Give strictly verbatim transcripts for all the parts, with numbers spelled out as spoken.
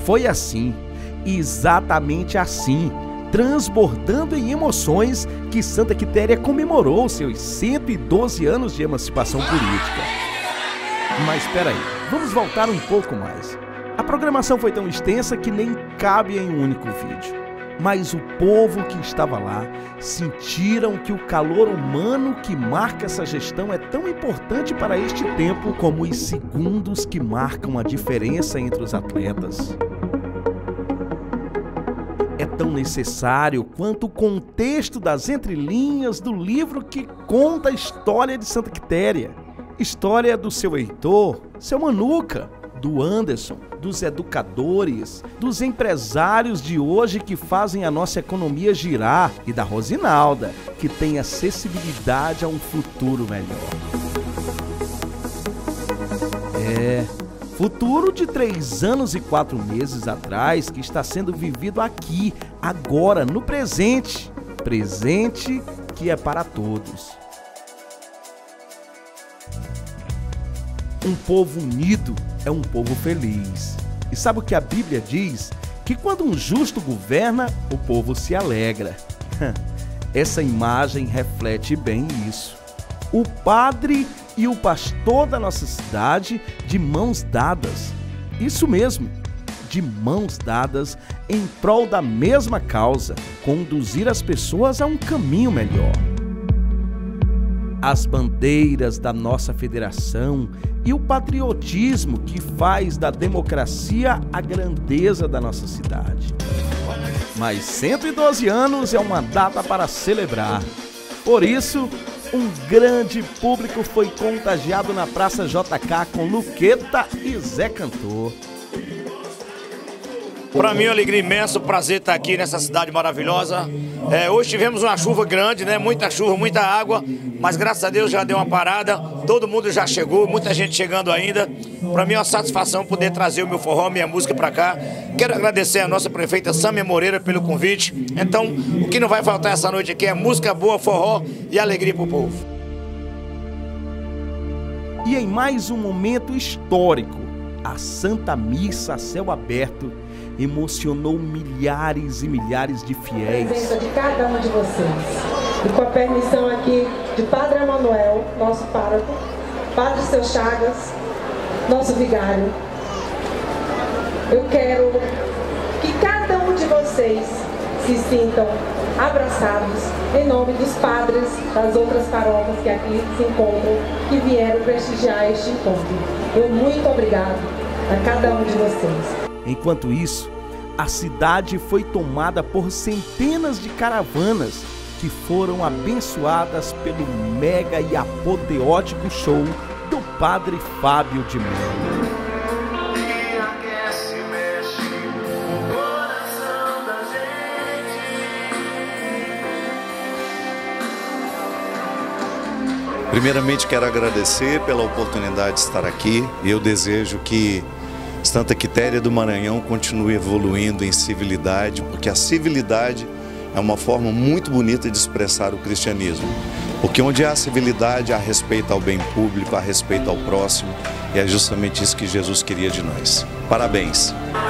Foi assim, exatamente assim, transbordando em emoções, que Santa Quitéria comemorou seus cento e doze anos de emancipação política. Mas espera aí, vamos voltar um pouco mais. A programação foi tão extensa que nem cabe em um único vídeo. Mas o povo que estava lá sentiram que o calor humano que marca essa gestão é tão importante para este tempo como os segundos que marcam a diferença entre os atletas. É tão necessário quanto o contexto das entrelinhas do livro que conta a história de Santa Quitéria. História do seu Heitor, seu Manuca, do Anderson, dos educadores, dos empresários de hoje que fazem a nossa economia girar e da Rosinalda, que tem acessibilidade a um futuro melhor. É, futuro de três anos e quatro meses atrás que está sendo vivido aqui, agora, no presente. Presente que é para todos. Um povo unido é um povo feliz. E sabe o que a Bíblia diz? Que quando um justo governa, o povo se alegra. Essa imagem reflete bem isso. O padre e o pastor da nossa cidade de mãos dadas. Isso mesmo, de mãos dadas em prol da mesma causa, conduzir as pessoas a um caminho melhor. As bandeiras da nossa federação e o patriotismo que faz da democracia a grandeza da nossa cidade. Mas cento e doze anos é uma data para celebrar. Por isso, um grande público foi contagiado na Praça J K com Luqueta e Zé Cantor. Para mim é uma alegria imensa, um prazer estar aqui nessa cidade maravilhosa. É, hoje tivemos uma chuva grande, né? Muita chuva, muita água, mas graças a Deus já deu uma parada, todo mundo já chegou, muita gente chegando ainda. Para mim é uma satisfação poder trazer o meu forró, minha música para cá. Quero agradecer a nossa prefeita Sâmia Moreira pelo convite. Então, o que não vai faltar essa noite aqui é música boa, forró e alegria para o povo. E em mais um momento histórico, a Santa Missa a céu aberto emocionou milhares e milhares de fiéis. A presença de cada um de vocês. E com a permissão aqui de Padre Emanuel, nosso pároco, Padre Seu Chagas, nosso vigário, eu quero que cada um de vocês se sintam abraçados em nome dos padres das outras paróquias que aqui se encontram, que vieram prestigiar este encontro. Eu muito obrigado a cada um de vocês. Enquanto isso, a cidade foi tomada por centenas de caravanas que foram abençoadas pelo mega e apoteótico show do Padre Fábio de Mello. Primeiramente quero agradecer pela oportunidade de estar aqui. Eu desejo que Santa Quitéria do Maranhão continue evoluindo em civilidade, porque a civilidade é uma forma muito bonita de expressar o cristianismo. Porque onde há civilidade, há respeito ao bem público, há respeito ao próximo, e é justamente isso que Jesus queria de nós. Parabéns!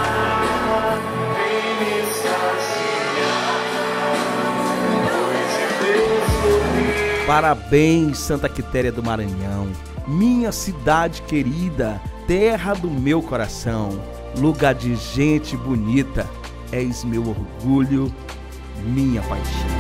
Parabéns, Santa Quitéria do Maranhão, minha cidade querida, terra do meu coração, lugar de gente bonita, és meu orgulho, minha paixão.